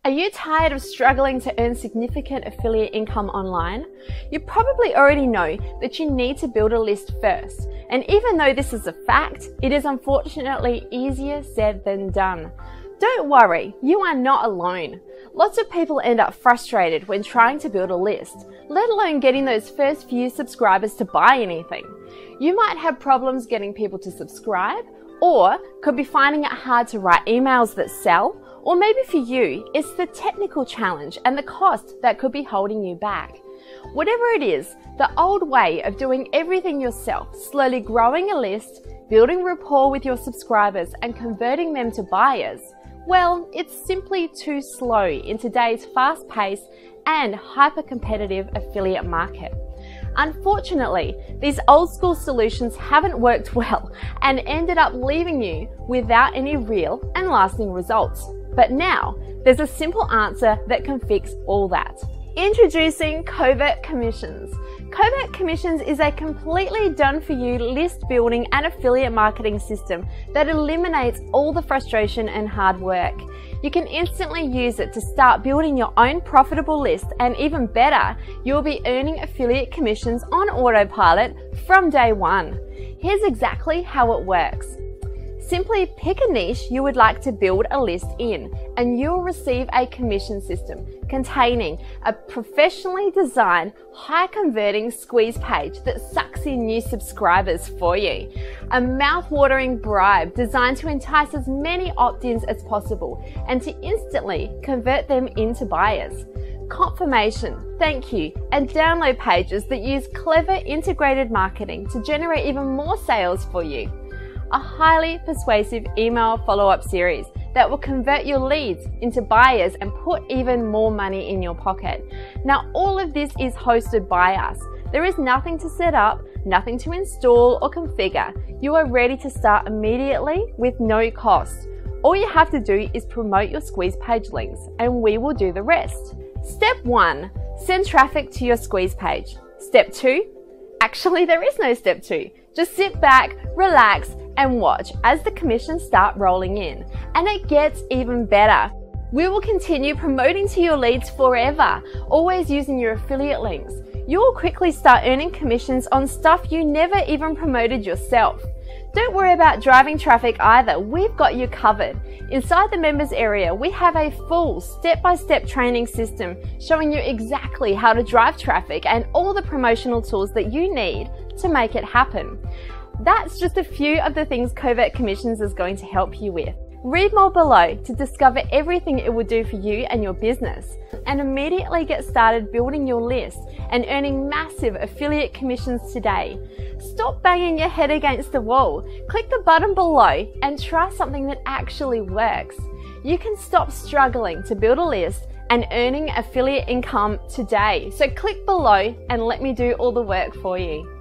Are you tired of struggling to earn significant affiliate income online? You probably already know that you need to build a list first, and even though this is a fact, it is unfortunately easier said than done. Don't worry, you are not alone. Lots of people end up frustrated when trying to build a list, let alone getting those first few subscribers to buy anything. You might have problems getting people to subscribe, or could be finding it hard to write emails that sell, or maybe for you, it's the technical challenge and the cost that could be holding you back. Whatever it is, the old way of doing everything yourself, slowly growing a list, building rapport with your subscribers and converting them to buyers, well, it's simply too slow in today's fast-paced and hyper-competitive affiliate market. Unfortunately, these old-school solutions haven't worked well and ended up leaving you without any real and lasting results. But now, there's a simple answer that can fix all that. Introducing Covert Commissions. Covert Commissions is a completely done-for-you list building and affiliate marketing system that eliminates all the frustration and hard work. You can instantly use it to start building your own profitable list, and even better, you'll be earning affiliate commissions on autopilot from day one. Here's exactly how it works. Simply pick a niche you would like to build a list in, and you'll receive a commission system containing a professionally designed, high-converting squeeze page that sucks in new subscribers for you. A mouth-watering bribe designed to entice as many opt-ins as possible and to instantly convert them into buyers. Confirmation, thank you, and download pages that use clever integrated marketing to generate even more sales for you. A highly persuasive email follow-up series that will convert your leads into buyers and put even more money in your pocket. Now, all of this is hosted by us. There is nothing to set up, nothing to install or configure. You are ready to start immediately with no cost. All you have to do is promote your squeeze page links, and we will do the rest. Step 1, send traffic to your squeeze page. Step 2, actually there is no step 2. Just sit back, relax, and watch as the commissions start rolling in. And it gets even better. We will continue promoting to your leads forever, always using your affiliate links. You will quickly start earning commissions on stuff you never even promoted yourself. Don't worry about driving traffic either, we've got you covered. Inside the members area, we have a full step-by-step training system showing you exactly how to drive traffic and all the promotional tools that you need to make it happen. That's just a few of the things Covert Commissions is going to help you with. Read more below to discover everything it will do for you and your business, and immediately get started building your list and earning massive affiliate commissions today. Stop banging your head against the wall. Click the button below and try something that actually works. You can stop struggling to build a list and earning affiliate income today. So click below and let me do all the work for you.